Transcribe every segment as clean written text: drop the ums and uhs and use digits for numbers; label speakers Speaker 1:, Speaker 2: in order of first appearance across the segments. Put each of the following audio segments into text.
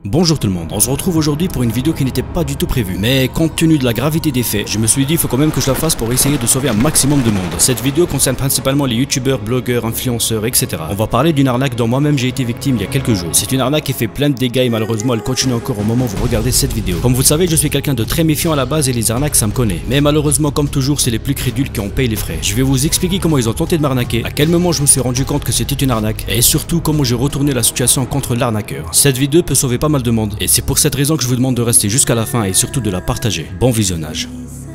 Speaker 1: Bonjour tout le monde, on se retrouve aujourd'hui pour une vidéo qui n'était pas du tout prévue. Mais compte tenu de la gravité des faits, je me suis dit il faut quand même que je la fasse pour essayer de sauver un maximum de monde. Cette vidéo concerne principalement les youtubeurs, blogueurs, influenceurs, etc. On va parler d'une arnaque dont moi-même j'ai été victime il y a quelques jours. C'est une arnaque qui fait plein de dégâts et malheureusement elle continue encore au moment où vous regardez cette vidéo. Comme vous le savez, je suis quelqu'un de très méfiant à la base et les arnaques ça me connaît. Mais malheureusement comme toujours c'est les plus crédules qui en payent les frais. Je vais vous expliquer comment ils ont tenté de m'arnaquer, à quel moment je me suis rendu compte que c'était une arnaque et surtout comment j'ai retourné la situation contre l'arnaqueur. Cette vidéo peut sauver pas mal de monde et c'est pour cette raison que je vous demande de rester jusqu'à la fin et surtout de la partager. Bon visionnage.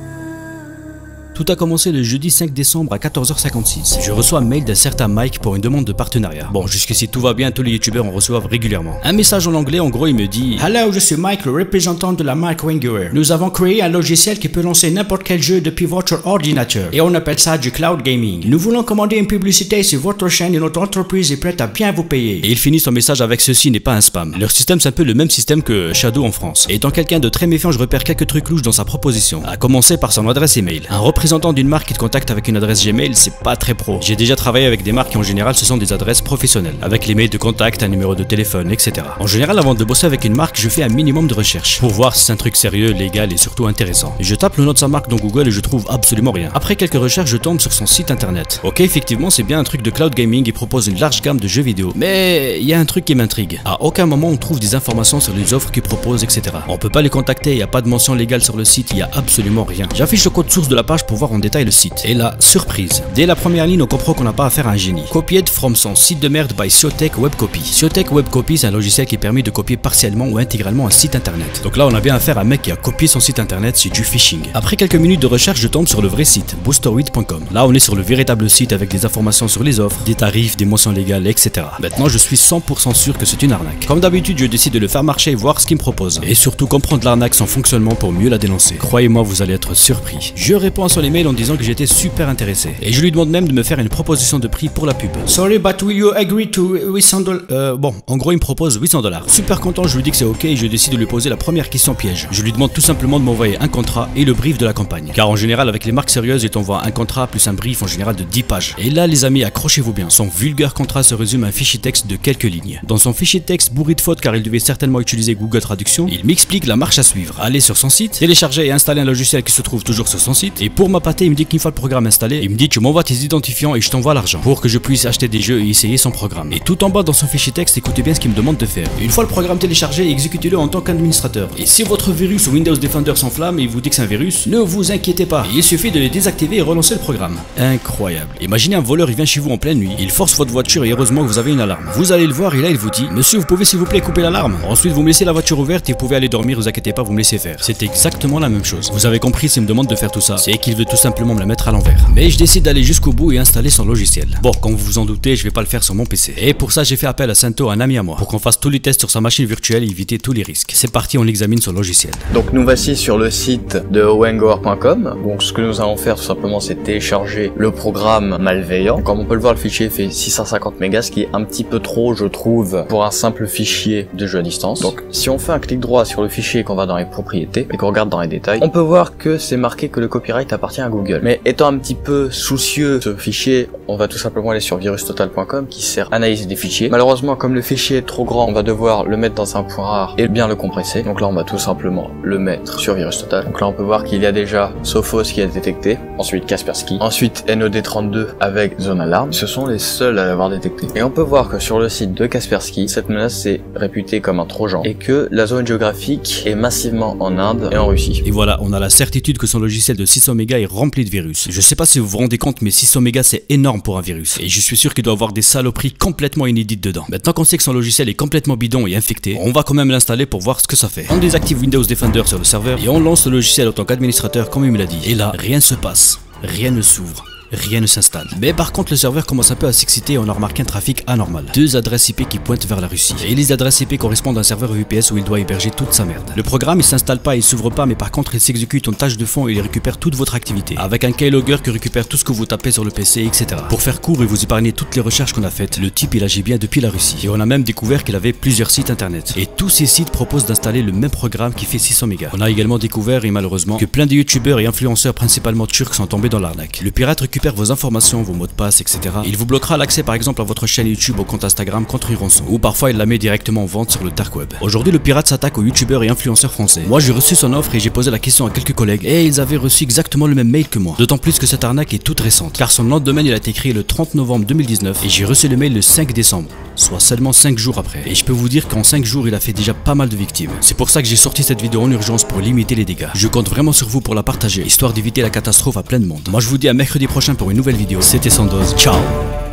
Speaker 1: Tout a commencé le jeudi 5 décembre à 14h56. Je reçois un mail d'un certain Mike pour une demande de partenariat. Bon, jusqu'ici tout va bien, tous les youtubeurs en reçoivent régulièrement. Un message en anglais, en gros il me dit: Hello, je suis Mike, le représentant de la marque Wingear. Nous avons créé un logiciel qui peut lancer n'importe quel jeu depuis votre ordinateur. Et on appelle ça du cloud gaming. Nous voulons commander une publicité sur votre chaîne et notre entreprise est prête à bien vous payer. Et il finit son message avec: ceci n'est pas un spam. Leur système c'est un peu le même système que Shadow en France. Et étant quelqu'un de très méfiant, je repère quelques trucs louches dans sa proposition. À commencer par son adresse email. Un représentant d'une marque qui te contacte avec une adresse Gmail, c'est pas très pro. J'ai déjà travaillé avec des marques qui en général ce sont des adresses professionnelles, avec les mails de contact, un numéro de téléphone, etc. En général, avant de bosser avec une marque, je fais un minimum de recherche pour voir si c'est un truc sérieux, légal et surtout intéressant. Je tape le nom de sa marque dans Google et je trouve absolument rien. Après quelques recherches, je tombe sur son site internet. Ok, effectivement, c'est bien un truc de cloud gaming, il propose une large gamme de jeux vidéo. Mais il y a un truc qui m'intrigue. À aucun moment on trouve des informations sur les offres qu'il propose, etc. On peut pas les contacter, il n'y a pas de mention légale sur le site, il y a absolument rien. J'affiche le code source de la page pour voir en détail le site. Et là, surprise. Dès la première ligne, on comprend qu'on n'a pas affaire à un génie. Copied from son site de merde by Ciotech Webcopy. Ciotech Webcopy, c'est un logiciel qui permet de copier partiellement ou intégralement un site internet. Donc là, on a bien affaire à un mec qui a copié son site internet, c'est du phishing. Après quelques minutes de recherche, je tombe sur le vrai site, boosteroid.com. Là, on est sur le véritable site avec des informations sur les offres, des tarifs, des mentions légales, etc. Maintenant, je suis 100% sûr que c'est une arnaque. Comme d'habitude, je décide de le faire marcher et voir ce qu'il me propose. Et surtout comprendre l'arnaque, son fonctionnement pour mieux la dénoncer. Croyez-moi, vous allez être surpris. Je réponds à son email en disant que j'étais super intéressé. Et je lui demande même de me faire une proposition de prix pour la pub. Sorry, but will you agree to $800? Bon, en gros, il me propose $800. Super content, je lui dis que c'est ok et je décide de lui poser la première question piège. Je lui demande tout simplement de m'envoyer un contrat et le brief de la campagne. Car en général, avec les marques sérieuses, ils t'envoient un contrat plus un brief en général de 10 pages. Et là, les amis, accrochez-vous bien. Son vulgaire contrat se résume à un fichier texte de quelques lignes. Dans son fichier texte bourré de fautes car il devait certainement utiliser Google Traduction, il m'explique la marche à suivre. Aller sur son site, télécharger et installer un logiciel qui se trouve toujours sur son site. Et pour m'appâter, il me dit qu'une fois le programme installé, il me dit tu m'envoies tes identifiants et je t'envoie l'argent pour que je puisse acheter des jeux et essayer son programme. Et tout en bas dans son fichier texte, écoutez bien ce qu'il me demande de faire. Une fois le programme téléchargé, exécutez-le en tant qu'administrateur. Et si votre virus ou Windows Defender s'enflamme et il vous dit que c'est un virus, ne vous inquiétez pas. Il suffit de les désactiver et relancer le programme. Incroyable. Imaginez un voleur, il vient chez vous en pleine nuit, il force votre voiture et heureusement que vous avez une alarme. Vous allez le voir et là il vous dit: monsieur, vous pouvez s'il vous plaît couper l'alarme. Ensuite vous me laissez la voiture ouverte et vous pouvez aller dormir, vous inquiétez pas, vous me laissez faire. C'est exactement la même chose. Vous avez compris, s'il me demande de faire tout ça, c'est qu'il veut tout simplement me la mettre à l'envers. Mais je décide d'aller jusqu'au bout et installer son logiciel. Bon, comme vous vous en doutez, je vais pas le faire sur mon PC. Et pour ça, j'ai fait appel à Santo, un ami à moi, pour qu'on fasse tous les tests sur sa machine virtuelle et éviter tous les risques. C'est parti, on examine son logiciel.
Speaker 2: Donc nous voici sur le site de wingear.com. Donc ce que nous allons faire tout simplement, c'est télécharger le programme malveillant. Comme on peut le voir, le fichier fait 650 mégas, ce qui est un petit peu trop, je trouve, pour un simple fichier de jeu à distance. Donc si on fait un clic droit sur le fichier et qu'on va dans les propriétés et qu'on regarde dans les détails, on peut voir que c'est marqué que le copyright appartient à Google. Mais étant un petit peu soucieux de ce fichier, on va tout simplement aller sur virustotal.com qui sert à analyser des fichiers. Malheureusement, comme le fichier est trop grand, on va devoir le mettre dans un point rare et bien le compresser. Donc là, on va tout simplement le mettre sur virustotal. Donc là, on peut voir qu'il y a déjà Sophos qui a détecté, ensuite Kaspersky, ensuite NOD32 avec Zone Alarm. Ce sont les seuls à l'avoir détecté. Et on peut voir que sur le site de Kaspersky, cette menace est réputée comme un trojan et que la zone géographique est massivement en Inde et en Russie.
Speaker 1: Et voilà, on a la certitude que son logiciel de 600 mégas est rempli de virus. Je sais pas si vous vous rendez compte, mais 600 mégas c'est énorme pour un virus. Et je suis sûr qu'il doit avoir des saloperies complètement inédites dedans. Maintenant qu'on sait que son logiciel est complètement bidon et infecté, on va quand même l'installer pour voir ce que ça fait. On désactive Windows Defender sur le serveur et on lance le logiciel en tant qu'administrateur comme il me l'a dit. Et là, rien ne se passe, rien ne s'ouvre. Rien ne s'installe. Mais par contre le serveur commence un peu à s'exciter et on a remarqué un trafic anormal. 2 adresses IP qui pointent vers la Russie. Et les adresses IP correspondent à un serveur VPS où il doit héberger toute sa merde. Le programme il s'installe pas, il s'ouvre pas, mais par contre il s'exécute en tâche de fond et il récupère toute votre activité. Avec un keylogger qui récupère tout ce que vous tapez sur le PC, etc. Pour faire court et vous épargner toutes les recherches qu'on a faites, le type il agit bien depuis la Russie. Et on a même découvert qu'il avait plusieurs sites internet. Et tous ces sites proposent d'installer le même programme qui fait 600 mégas. On a également découvert, et malheureusement, que plein de youtubeurs et influenceurs principalement turcs sont tombés dans l'arnaque. Le pirate récupère récupère vos informations, vos mots de passe, etc. Il vous bloquera l'accès par exemple à votre chaîne YouTube ou compte Instagram contre une rançon. Ou parfois il la met directement en vente sur le dark web. Aujourd'hui le pirate s'attaque aux youtubeurs et influenceurs français. Moi j'ai reçu son offre et j'ai posé la question à quelques collègues et ils avaient reçu exactement le même mail que moi. D'autant plus que cette arnaque est toute récente. Car son nom de domaine il a été créé le 30 novembre 2019 et j'ai reçu le mail le 5 décembre. Soit seulement 5 jours après. Et je peux vous dire qu'en 5 jours il a fait déjà pas mal de victimes. C'est pour ça que j'ai sorti cette vidéo en urgence pour limiter les dégâts. Je compte vraiment sur vous pour la partager, histoire d'éviter la catastrophe à plein de monde. Moi je vous dis à mercredi prochain pour une nouvelle vidéo. C'était Sandoz, ciao.